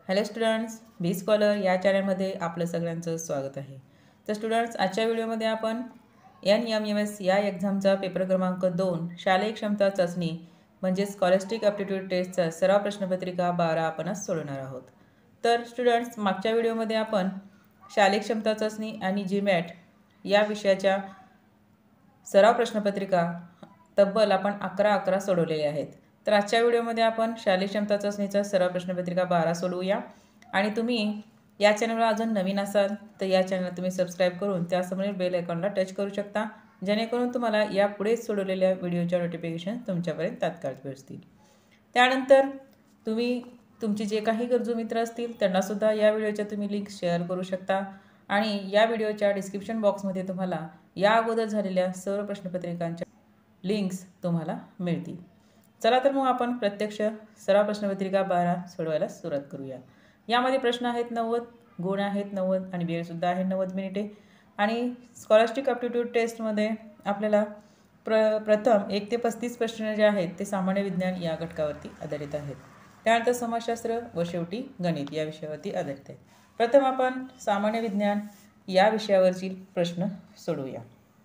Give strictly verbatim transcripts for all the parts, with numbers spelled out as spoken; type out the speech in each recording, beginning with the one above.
Hello students, बी scholar या चॅनलमध्ये आपलं सगळ्यांचं स्वागत आहे. तर स्टुडंट्स, आजच्या व्हिडिओमध्ये आपण एन एम एम एस या एक्झामचा पेपर क्रमांक दोन शालेय क्षमता चाचणी म्हणजे स्कॉलस्टिक ॲप्टिट्यूड टेस्टचा सराव प्रश्नपत्रिका बारा आपण आज सोडवणार आहोत. तर स्टुडंट्स, मागच्या व्हिडिओमध्ये आपण शालेय क्षमता चाचणी आणि जी मॅट या विषयाच्या सराव प्रश्नपत्रिका तब्बल आपण अकरा अकरा सोडवलेले आहेत. तर आजच्या व्हिडिओमध्ये आपण शालेय क्षमता चाचणीचा सराव प्रश्नपत्रिका बारा सोडवूया. आणि तुम्ही या चॅनलवर अजून नवीन असाल तर या चॅनल तुम्ही सबस्क्राईब करून त्यासमोरील बेल आयकॉनला टच करू शकता, जेणेकरून तुम्हाला यापुढे सोडवलेल्या व्हिडिओच्या नोटिफिकेशन तुमच्यापर्यंत तात्काळ पोहोचतील. त्यानंतर तुम्ही तुमचे जे काही गरजू मित्र असतील त्यांनासुद्धा या व्हिडिओच्या तुम्ही लिंक शेअर करू शकता. आणि या व्हिडिओच्या डिस्क्रिप्शन बॉक्समध्ये तुम्हाला या अगोदर झालेल्या सर्व प्रश्नपत्रिकांच्या लिंक्स तुम्हाला मिळतील. चला तर मग आपण प्रत्यक्ष सराव प्रश्नपत्रिका बारा सोडवायला सुरुवात करूया. यामध्ये प्रश्न आहेत नव्वद, गुण आहेत नव्वद आणि वेळसुद्धा आहे नव्वद मिनिटे. आणि स्कॉलस्टिक ॲप्टिट्यूड टेस्टमध्ये आपल्याला प्र प्रथम एक ते पस्तीस प्रश्न जे आहेत ते सामान्य विज्ञान या घटकावरती आधारित आहेत. त्यानंतर समाजशास्त्र व शेवटी गणित या विषयावरती आधारित आहे. प्रथम आपण सामान्य विज्ञान या विषयावरची प्रश्न सोडवूया.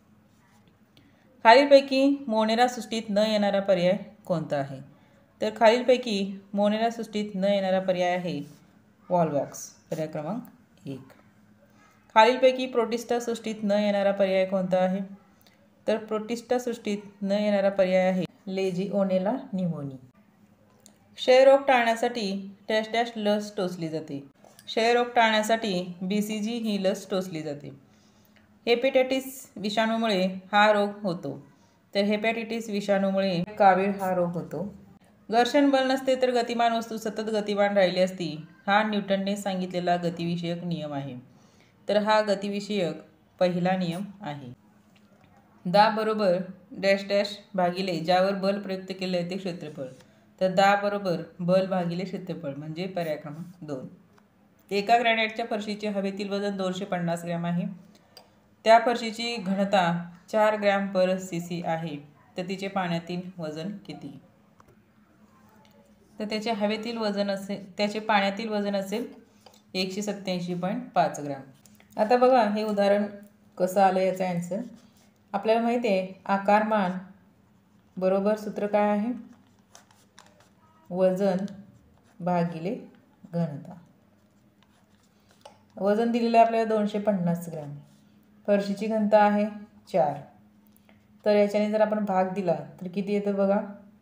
खालीलपैकी मोनेरा सृष्टीत न येणारा पर्याय कोणता आहे? तर खालीलपैकी मोनेरा सृष्टीत न येणारा पर्याय आहे वॉलबॉक्स, पर्याय क्रमांक एक. खालीलपैकी प्रोटिस्टा सृष्टीत न येणारा पर्याय कोणता आहे? तर प्रोटिस्टा सृष्टीत न येणारा पर्याय आहे लेजिओनेला न्यूमोनी. क्षयरोग टाळण्यासाठी डॅश डॅश लस टोचली जाते. क्षयरोग टाळण्यासाठी बी सी जी ही लस टोचली जाते. हेपेटायटिस विषाणूमुळे हा रोग होतो. तर हेपॅटायटिस विषाणूमुळे कावीळ हा रोग होतो. घर्षण बल नसते तर गतिमान वस्तू सतत गतिमान राहिली असती, हा न्यूटनने सांगितलेला गतिविषयक नियम आहे. तर हा गतिविषयक पहिला नियम आहे. दाब बरोबर डॅश डॅश भागिले ज्यावर बल प्रयुक्त केले ते क्षेत्रफळ. तर दाब बरोबर बल भागिले क्षेत्रफळ म्हणजे पर्याय क्रमांक दोन. एका ग्रॅनाइटच्या फरशीचे हवेतील वजन दोनशे पन्नास ग्रॅम आहे. त्या फरशीची घनता चार ग्रॅम पर सी सी आहे. तर तिचे पाण्यातील वजन किती? तर त्याचे हवेतील वजन असेल त्याचे पाण्यातील वजन असेल एकशे सत्त्याऐंशी पॉईंट पाच ग्रॅम. आता बघा हे उदाहरण कसं आलं याचा ॲन्सर. आपल्याला माहिती आहे आकारमान बरोबर सूत्र काय आहे? वजन भागिले घनता. वजन दिलेलं आहे आपल्याला दोनशे पन्नास ग्रॅम. फरशीची घनता आहे चार. तर याच्याने जर आपण भाग दिला तर किती येतं बघा?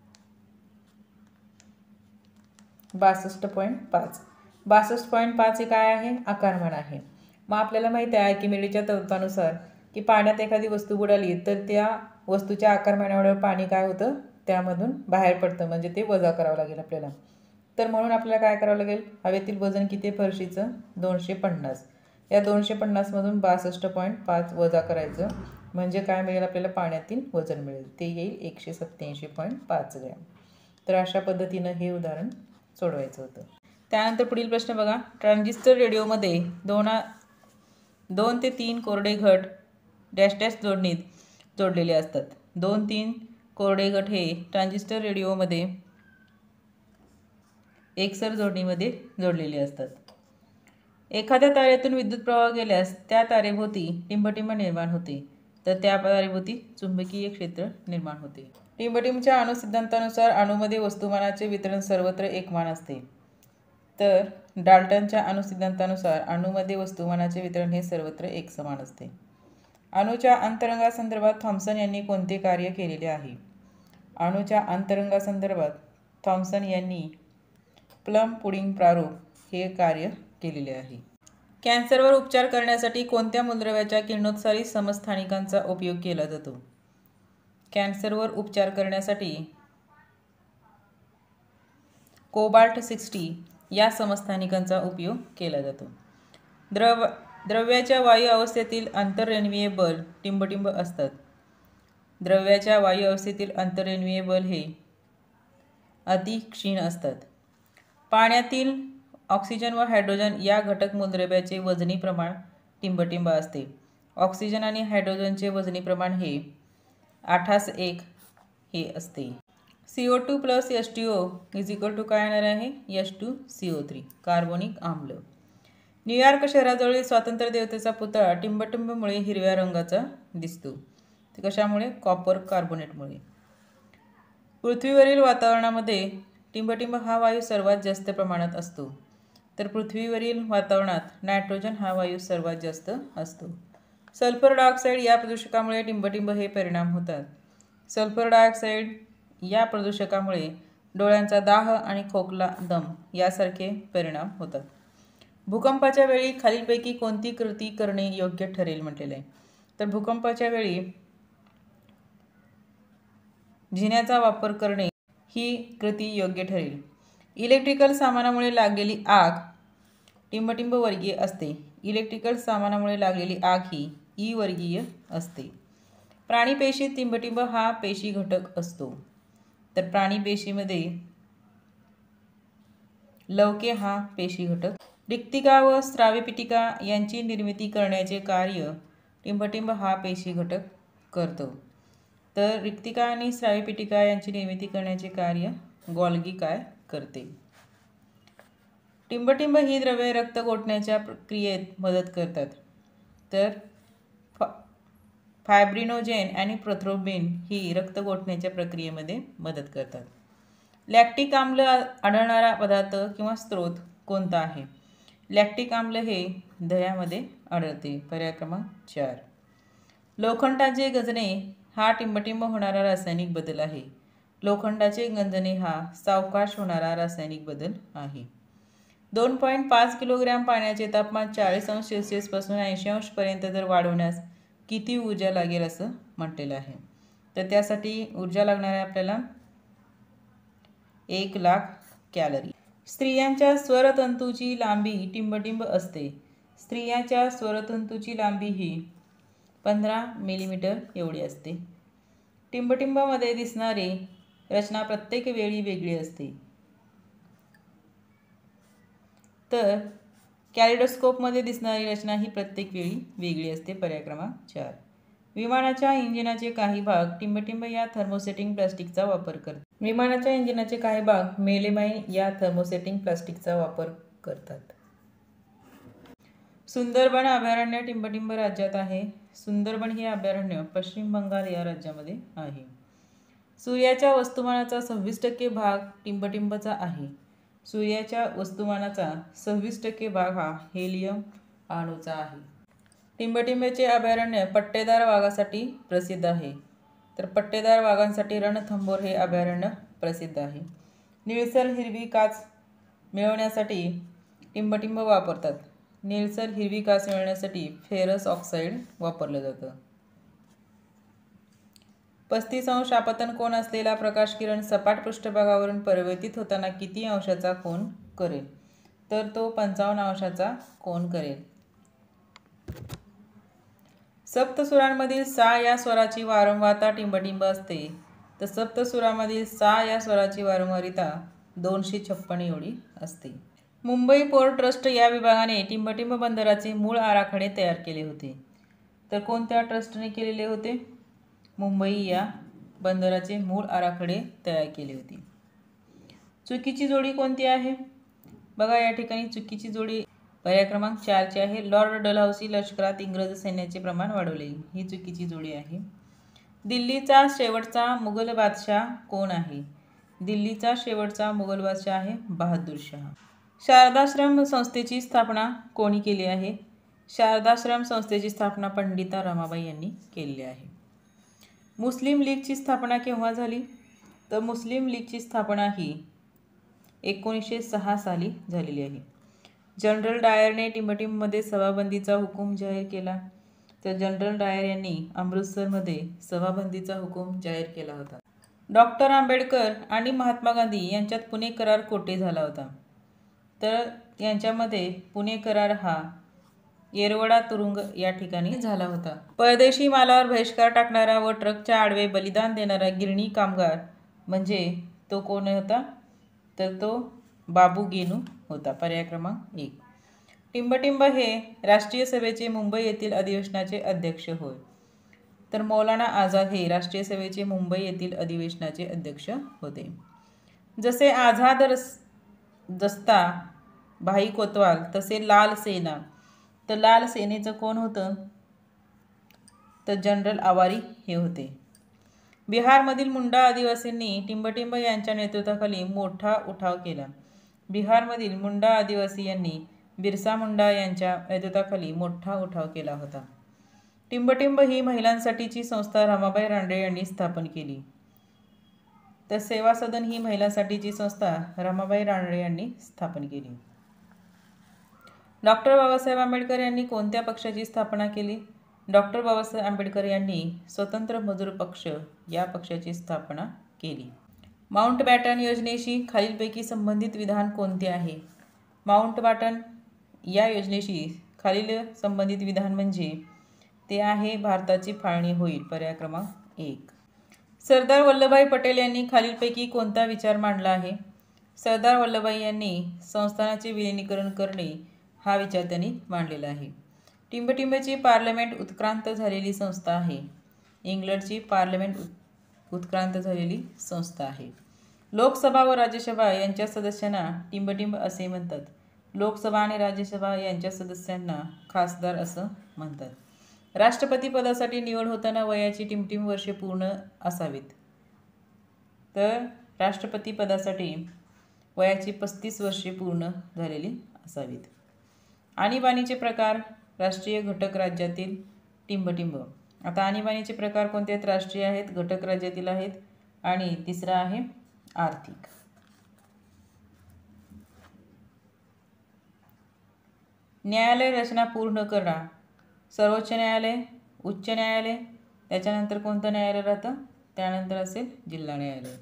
बासष्ट पॉईंट पाच. बासष्ट पॉईंट पाच हे काय आहे? आकारमान आहे. मग आपल्याला माहिती आहे आर्किमिडीजच्या तत्त्वानुसार की पाण्यात एखादी वस्तू बुडाली तर त्या वस्तूच्या आकारमानावर पाणी काय होतं? त्यामधून बाहेर पडतं, म्हणजे ते वजा करावं लागेल आपल्याला. तर म्हणून आपल्याला काय करावं लागेल? हवेतील वजन किती आहे फरशीचं? दोनशे पन्नास. या दोनशे पन्नासमधून बासष्ट पॉईंट पाच वजा करायचं म्हणजे काय मिळेल आपल्याला? पाण्यातील वजन मिळेल. ते येईल एकशे सत्त्याऐंशी पॉईंट पाच ग्रॅम. तर अशा पद्धतीनं हे उदाहरण सोडवायचं होतं. त्यानंतर पुढील प्रश्न बघा. ट्रान्झिस्टर रेडिओमध्ये दोन दोन ते तीन कोरडे घट डॅश डॅश जोडणीत जोडलेले असतात. दोन तीन कोरडे गट हे ट्रान्झिस्टर रेडिओमध्ये एकसर जोडणीमध्ये जोडलेले असतात. एखाद्या तारेतून विद्युत प्रवाह गेल्यास त्या तारेभोवती टिंबटिंब निर्माण होते. तर त्या तारेभोवती चुंबकीय क्षेत्र निर्माण होते. टिंबटिंबच्या अणुसिद्धांतानुसार अणूमध्ये वस्तुमानाचे वितरण सर्वत्र एकमान असते. तर डाल्टनच्या अणुसिद्धांतानुसार अणूमध्ये वस्तुमानाचे वितरण हे सर्वत्र एकसमान असते. अणूच्या अंतरंगासंदर्भात थॉम्सन यांनी कोणते कार्य केलेले आहे? अणूच्या अंतरंगासंदर्भात थॉम्सन यांनी प्लम पुडिंग प्रारूप हे कार्य केलेले आहे. कॅन्सरवर उपचार करण्यासाठी कोणत्या मूलद्रव्याच्या किरणोत्सारी समस्थानिकांचा उपयोग केला जातो? कॅन्सरवर उपचार करण्यासाठी कोबाल्ट साठ या समस्थानिकांचा उपयोग केला जातो. द्रव द्रव्याच्या वायू अवस्थेतील आंतररेणवीय बल टिंबटिंब असतात. द्रव्याच्या वायू अवस्थेतील आंतररेणवीय बल हे अति क्षीण असतात. पाण्यातील ऑक्सिजन व हायड्रोजन या घटक मूलद्रव्याचे वजनी प्रमाण टिंबटिंब असते. ऑक्सिजन आणि हायड्रोजनचे वजनी प्रमाण हे आठास एक हे असते. C O two plus H T O is equal to काय येणार आहे, H two C O three carbonic आम्ल. न्यूयॉर्क शहराजवळील स्वातंत्र्य देवतेचा पुतळा टिंबटिंबमुळे हिरव्या रंगाचा दिसतो. ते कशामुळे, कॉपर कार्बोनेटमुळे. पृथ्वीवरील वातावरणामध्ये टिंबटिंब हा वायू सर्वात जास्त प्रमाणात असतो. तर पृथ्वीवरील वातावरणात नायट्रोजन हा वायू सर्वात जास्त असतो. सल्फर डायऑक्साईड या प्रदूषकामुळे टिंबटिंब हे परिणाम होतात. सल्फर डायऑक्साईड या प्रदूषकामुळे डोळ्यांचा दाह आणि खोकला, दम यासारखे परिणाम होतात. भूकंपाच्या वेळी खालीलपैकी कोणती कृती करणे योग्य ठरेल म्हटलेले आहे. तर भूकंपाच्या वेळी जिन्याचा वापर करणे ही कृती योग्य ठरेल. इलेक्ट्रिकल सामानामुळे लागलेली आग टिंबटिंब वर्गीय असते. इलेक्ट्रिकल सामानामुळे लागलेली आग ही ई वर्गीय असते. प्राणीपेशीत टिंबटिंब हा पेशी घटक असतो. तर प्राणीपेशीमध्ये लवके हा पेशी घटक. रिक्तिका व स्राव्यपिटिका यांची निर्मिती करण्याचे कार्य टिंबटिंब हा पेशी घटक करतो. तर रिक्तिका आणि स्राव्यपिटिका यांची निर्मिती करण्याचे कार्य गोल्गी काय करते. टिंबटिंब ही द्रव्ये रक्त गोठण्याच्या प्रक्रियेत मदत करतात. तर फा फायब्रिनोजेन आणि प्रोथ्रोम्बिन ही रक्त गोठण्याच्या प्रक्रियेमध्ये मदत करतात. लॅक्टिक आम्ल आढळणारा पदार्थ किंवा स्त्रोत कोणता आहे. लॅक्टिक आम्ल हे दह्यामध्ये आढळते. पर्याय क्रमांक चार. लोखंडाचे गंजणे हा टिंबटिंब होणारा रासायनिक बदल आहे. लोखंडाचे गंजणे हा सावकाश होणारा रासायनिक बदल आहे. दोन पॉईंट पाच किलोग्रॅम पाण्याचे तापमान चाळीस अंश सेल्सिअसपासून ऐंशी अंशपर्यंत जर वाढवण्यास किती ऊर्जा लागेल असं म्हटलेलं आहे. तर त्यासाठी ऊर्जा लागणार आहे आपल्याला एक लाख कॅलरी. स्त्रियांच्या स्वरतंतूची लांबी टिंबटिंब असते. स्त्रियांच्या स्वरतंतूची लांबी ही पंधरा मिलीमीटर एवढी असते. टिंबटिंबामध्ये दिसणारी रचना प्रत्येक वेळी वेगळी असते. तर कॅलिडोस्कोपमध्ये दिसणारी रचना ही प्रत्येक वेळी वेगळी असते. पर्याय क्रमांक चार. विमानाच्या इंजिनाचे काही भाग टिंबटिंब या थर्मोसेटिंग प्लास्टिकचा वापर करतात. विमानाच्या इंजिनाचे काही भाग मेलेमाइन या थर्मोसेटिंग प्लास्टिकचा वापर करतात. सुंदरबन अभयारण्य टिंबटिंब राज्यात आहे. सुंदरबन हे अभयारण्य पश्चिम बंगाल या राज्यामध्ये आहे. सूर्याच्या वस्तुमानाचा सव्वीस टक्के भाग टिंबटिंबचा आहे. सूर्याच्या वस्तुमानाचा सव्वीस टक्के भाग हा हेलियम अणूचा आहे. टिंबटिंबचे अभयारण्य पट्टेदार वाघासाठी प्रसिद्ध आहे. तर पट्टेदार वाघांसाठी रणथंबोर हे अभयारण्य प्रसिद्ध आहे. निळसर हिरवी काच मिळवण्यासाठी टिंबटिंब वापरतात. निळसर हिरवी काच मिळवण्यासाठी फेरस ऑक्साईड वापरलं जातं. पस्तीस अंश आपतन कोन असलेला प्रकाश किरण सपाट पृष्ठभागावरून परावर्तित होताना किती अंशाचा कोन करेल. तर तो पंचावन्न अंशाचा कोन करेल. सप्तस्वरांमधील सा या स्वराची वारंवारता टिंबटिंब असते. तर सप्तस्वरामधील सा या स्वराची वारंवारता दोनशे छप्पन एवढी असते. मुंबई पोर्ट ट्रस्ट या विभागाने टिंबटिंब बंदराचे मूळ आराखडे तयार केले होते. तर कोणत्या ट्रस्टने केलेले होते. मुंबई या बंदराचे मूळ आराखडे तयार केले होते. चुकीची जोडी कोणती आहे. बघा या ठिकाणी चुकीची जोडी पर्याय क्रमांक चारची आहे. लॉर्ड डलहौसी लष्करात इंग्रज सैन्याचे प्रमाण वाढवले ही चुकीची जोडी आहे. दिल्लीचा शेवटचा मुघल बादशाह कोण आहे. दिल्लीचा शेवटचा मुघल बादशाह आहे बहादूर शाह. शारदाश्रम संस्थेची स्थापना कोणी केली आहे. शारदाश्रम संस्थेची स्थापना पंडिता रमाबाई यांनी केलेली आहे. मुस्लिम लीगची स्थापना केव्हा झाली. तर मुस्लिम लीगची स्थापना ही एकोणीसशे सहा साली झालेली आहे. जनरल डायरने टिंबटिंबमध्ये सभाबंदीचा हुकूम जाहीर केला. तर जनरल डायर यांनी अमृतसरमध्ये सभाबंदीचा हुकूम जाहीर केला होता. डॉक्टर आंबेडकर आणि महात्मा गांधी यांच्यात पुणे करार कोठे झाला होता. तर यांच्यामध्ये पुणे करार हा येरवडा तुरुंग या ठिकाणी झाला होता. परदेशी मालावर बहिष्कार टाकणारा व ट्रकच्या आडवे बलिदान देणारा गिरणी कामगार म्हणजे तो कोण होता. तर तो बाबू गेनू होता. पर्याय क्रमांक एक. टिंबटिंब हे राष्ट्रीय सभेचे मुंबई येथील अधिवेशनाचे अध्यक्ष होय. तर मौलाना आझाद हे राष्ट्रीय सभेचे मुंबई येथील अधिवेशनाचे अध्यक्ष होते. जसे आझाद दस्ता भाई कोतवाल तसे लाल सेना, तर लाल सेनेचं कोण होतं, तर जनरल आवारी हे होते. बिहारमधील मुंडा आदिवासींनी टिंबटिंब यांच्या नेतृत्वाखाली मोठा उठाव केला. बिहारमधील मुंडा आदिवासी यांनी बिरसा मुंडा यांच्या नेतृत्वाखाली मोठा उठाव केला होता. टिंबटिंब ही महिलांसाठीची संस्था रमाबाई रानडे यांनी स्थापन केली. तर सेवा सदन ही महिलांसाठीची संस्था रमाबाई रानडे यांनी स्थापन केली. डॉक्टर बाबासाहेब आंबेडकर यांनी कोणत्या पक्षाची स्थापना केली? डॉक्टर बाबासाहेब आंबेडकर यांनी स्वतंत्र मजूर पक्ष या पक्षाची स्थापना केली. माउंटबॅटन योजनेशी खालीलपैकी संबंधित विधान कोणते आहे? माउंटबॅटन या योजनेशी खालील संबंधित विधान म्हणजे ते आहे भारताची फाळणी होईल, पर्याय क्रमांक एक. सरदार वल्लभभाई पटेल यांनी खालीलपैकी कोणता विचार मांडला आहे? सरदार वल्लभभाई यांनी संस्थानाचे विलिनीकरण करणे हा विचार त्यांनी मांडलेला आहे. टिंबटिंबची पार्लमेंट उत्क्रांत झालेली संस्था आहे. इंग्लंडची पार्लमेंट उत्क्रांत झालेली संस्था आहे. लोकसभा व राज्यसभा यांच्या सदस्यांना टिंबटिंब असे म्हणतात. लोकसभा आणि राज्यसभा यांच्या सदस्यांना खासदार असं म्हणतात. राष्ट्रपती पदासाठी निवड होताना वयाची टिंबटिंब वर्षे पूर्ण असावीत. तर राष्ट्रपती पदासाठी वयाची पस्तीस वर्षे पूर्ण झालेली असावीत. आणीबाणीचे प्रकार, राष्ट्रीय घटक राज्यातील टिंबटिंब. आता आणीबाणीचे प्रकार कोणते आहेत? राष्ट्रीय आहेत, घटक राज्यातील आहेत आणि तिसरा आहे आर्थिक. न्यायालय रचना पूर्ण करा. सर्वोच्च न्यायालय, उच्च न्यायालय, त्याच्यानंतर कोणतं न्यायालय राहतं? त्यानंतर असेल जिल्हा न्यायालय.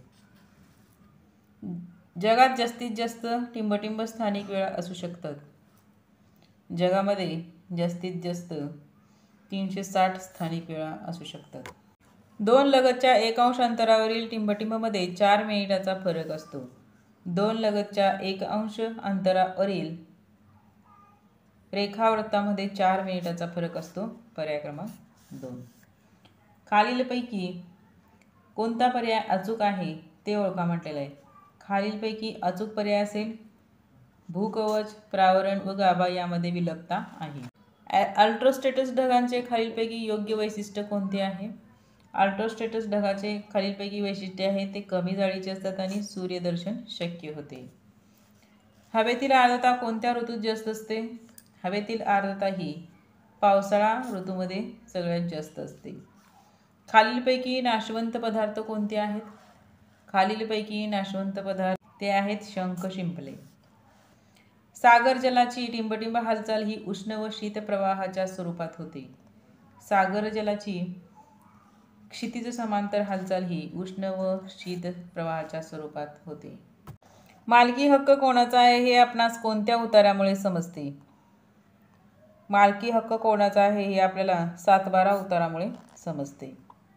जगात जास्तीत जास्त टिंबटिंब स्थानिक वेळा असू शकतात. जगामध्ये जास्तीत जास्त तीनशे साठ स्थानिक वेळा असू शकतात. दोन लगतच्या एक अंश अंतरावरील टिंबटिंबमध्ये चार मिनिटाचा फरक असतो. दोन लगतच्या एक अंश अंतरावरील रेखावृत्तामध्ये चार मिनिटाचा फरक असतो, पर्याय क्रमांक दोन. खालीलपैकी कोणता पर्याय अचूक आहे ते ओळखा म्हटलेलं आहे. खालीलपैकी अचूक पर्याय असेल भूकवच, प्रावरण व गाभा यामध्ये विलगता आहे. अल्ट्रोस्टेटस ढगांचे खालीलपैकी योग्य वैशिष्ट्य कोणते आहे? अल्ट्रोस्टेटस ढगाचे खालीलपैकी वैशिष्ट्य आहे ते कमी जाळीचे असतात आणि सूर्यदर्शन शक्य होते. हवेतील आर्द्रता कोणत्या ऋतूत जास्त असते? हवेतील आर्द्रता ही पावसाळा ऋतूमध्ये सगळ्यात जास्त असते. खालीलपैकी नाशवंत पदार्थ कोणते आहेत? खालीलपैकी नाशवंत पदार्थ ते आहेत शंख, शिंपले. सागर जलाची टिंबटिंब हालचाल ही उष्ण व शीत प्रवाहाच्या स्वरूपात होते. सागर जलाची क्षितिज समांतर हालचाल ही उष्ण व शीत प्रवाहाच्या स्वरूपात होते. मालकी हक्क कोणाचा आहे हे आपणास कोणत्या उतारामुळे समजते? मालकी हक्क कोणाचा आहे हे आपल्याला सातबारा उतारामुळे समजते.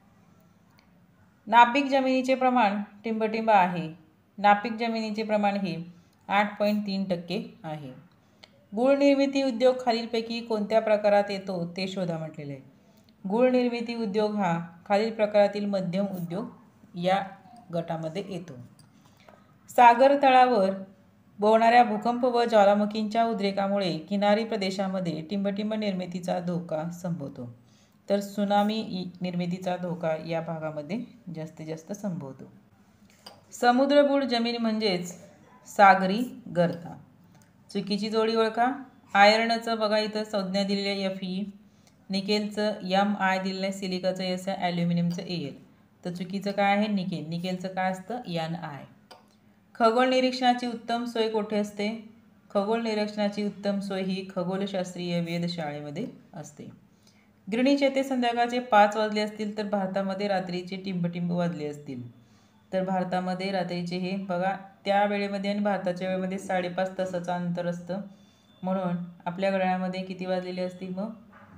नापीक जमिनीचे प्रमाण टिंबटिंब आहे. नापीक जमिनीचे प्रमाण हे आठ पॉईंट तीन टक्के आहे. गूळ निर्मिती उद्योग खालीलपैकी कोणत्या प्रकारात येतो ते शोधा म्हटलेले आहे. गूळ निर्मिती उद्योग हा खालील प्रकारातील मध्यम उद्योग या गटामध्ये येतो. सागर तळावर बोलणाऱ्या भूकंप व ज्वालामुखींच्या उद्रेकामुळे किनारी प्रदेशामध्ये टिंबटिंब निर्मितीचा धोका संभवतो. तर सुनामी निर्मितीचा धोका या भागामध्ये जास्तीत जास्त संभवतो. समुद्रबूड जमीन म्हणजेच सागरी गर्ता. चुकीची जोडी ओळखा. आयर्नचं बघा इथं संज्ञा दिलेली आहे एफ ई, निकेलचं एम आय दिलेलं आहे, सिलिकाचं एस आहे, ॲल्युमिनियमचं ए एल. तर चुकीचं काय आहे? निकेल. निकेलचं काय असतं? N I. खगोल निरीक्षणाची उत्तम सोय कोठे असते? खगोल निरीक्षणाची उत्तम सोय ही खगोलशास्त्रीय वेधशाळेमध्ये असते. ग्रीनिच येथे संध्याकाळचे पाच वाजले असतील तर भारतामध्ये रात्रीचे टिंबटिंब वाजले असतील. तर भारतामध्ये रात्रीचे हे बघा त्या वेळेमध्ये आणि भारताच्या वेळेमध्ये साडेपाच तासाचं अंतर असतं. म्हणून आपल्या घड्याळामध्ये किती वाजलेले असतील? मग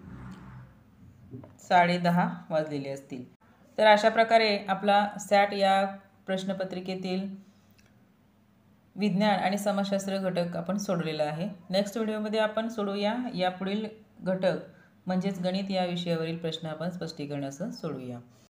साडे दहा वाजलेले असतील. तर अशा प्रकारे आपला सॅट या प्रश्नपत्रिकेतील विज्ञान आणि समाजशास्त्र घटक आपण सोडवलेला आहे. नेक्स्ट व्हिडिओमध्ये आपण सोडवूया यापुढील घटक म्हणजेच गणित या विषयावरील प्रश्न आपण स्पष्टीकरण असं सोडवूया.